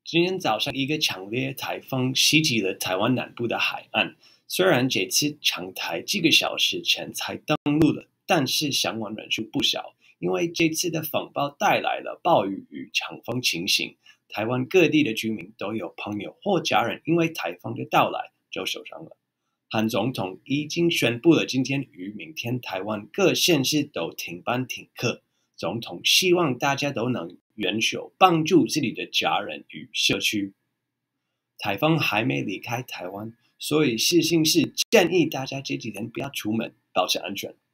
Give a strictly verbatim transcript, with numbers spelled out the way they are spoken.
今天早上，一个强烈台风袭击了台湾南部的海岸。虽然这次强台几个小时前才登陆了，但是伤亡人数不少。因为这次的风暴带来了暴雨与强风情形，台湾各地的居民都有朋友或家人因为台风的到来就受伤了。韩总统已经宣布了，今天与明天台湾各县市都停班停课。总统希望大家都能援手帮助自己的家人与社区。台风还没离开台湾，所以事情是建议大家这几天不要出门，保持安全。